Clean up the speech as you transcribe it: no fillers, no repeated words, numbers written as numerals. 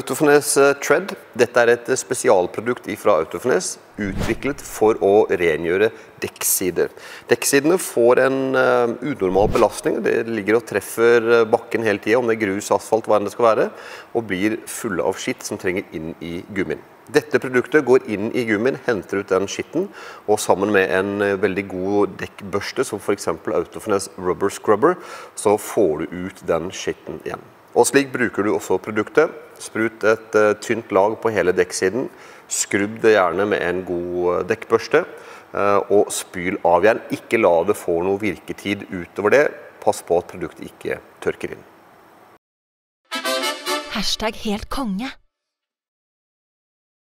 Autofiness Tread, dette er et spesialprodukt fra Autofiness, utviklet for å rengjøre dekksider. Dekksidene får en unormal belastning, det ligger og treffer bakken hele tiden, om det er grus, asfalt, hva enn det skal være, og blir fulle av skitt som trenger inn i gummien. Dette produktet går inn i gummien, henter ut den skitten, og sammen med en veldig god dekkbørste, som for eksempel Autofiness Rubber Scrubber, så får du ut den skitten igjen. Og slik bruker du også produktet. Sprut et tynt lag på hele dekksiden, skrubb det gjerne med en god dekkbørste, og spyl av igjen. Ikke la det få noe virketid utover det. Pass på at produktet ikke tørker inn. #helt konge